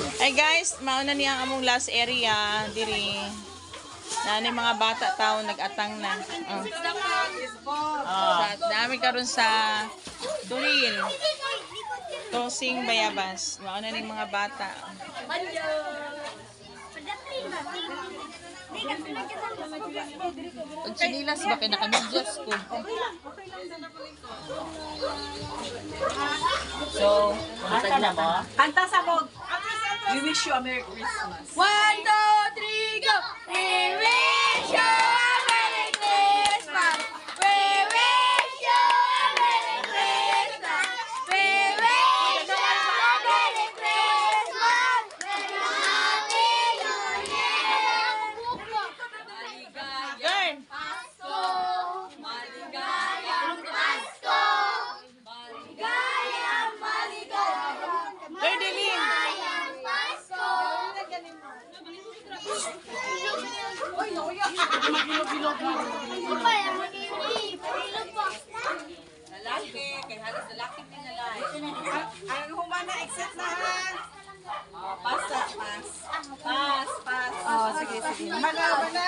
Ay guys, mauna niya ang among last area diri. Nani mga bata tao nag-atang na. Dami karon sa toril. Tosing bayabas. Mauna ni mga bata. Pag sinilas ba kay naka-medyas ko. So, kanta na mo? Kanta sa mog. We wish you a Merry Christmas. 1, 2, 3, go! We wish you a Merry Christmas! We wish you a Merry Christmas! We wish you a Merry Christmas! And a Happy New Year! Girl! Pasko! Maligayang Pasko! Maligayang, maligayang, Erdeline! maligayang Pasko! Lalaki, kay halos lalaki din na lang. Ang humana, exit na ha. Pas. Oh, sige. Magawa na.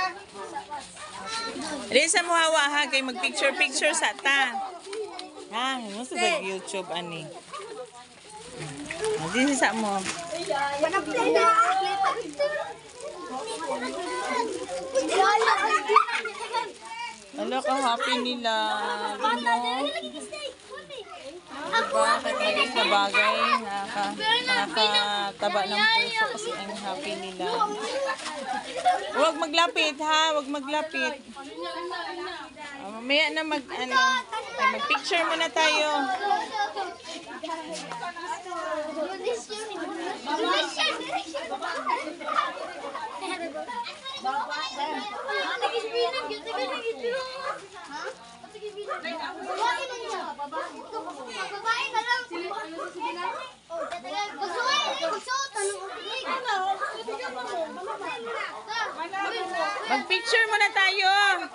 Risa mo hawa ha, kay mag-picture sa ta. Ha, mo sa YouTube ani. Hindi sa mo. Ano ka happy nila. Ano? Diba? Kahit na bagay, nakakataba ng puso kasi ang happy nila. Huwag maglapit ha, huwag maglapit. Mamaya na mag-picture muna tayo. Mag-picture muna tayo.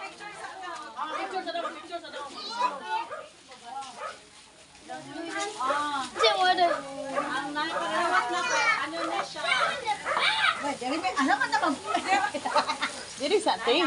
Jadi sa atin.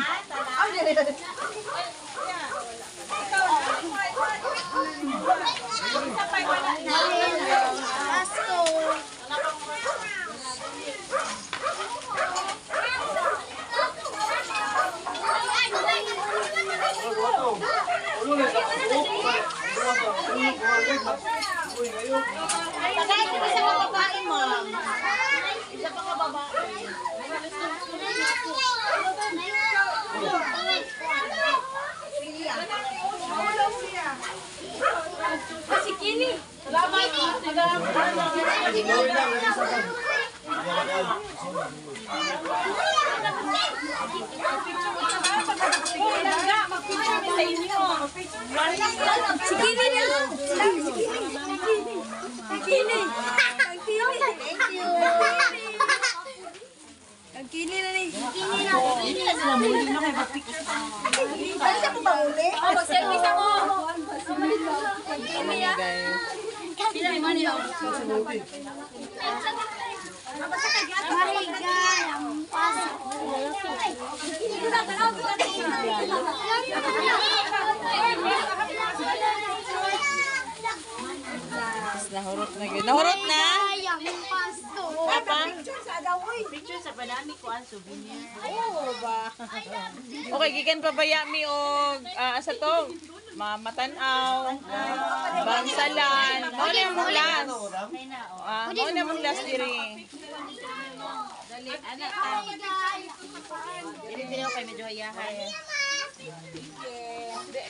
Nahurot na yun. Nahurot na? Papa? Picture sa panami ko ang souvenir. Oo ba? Okay, gikan pa ba yami o asa to? Matanaw, bangsalan. Muna mong last. Muna mong last diri. Dali, anak. Dili kayo kay medyo hayahay.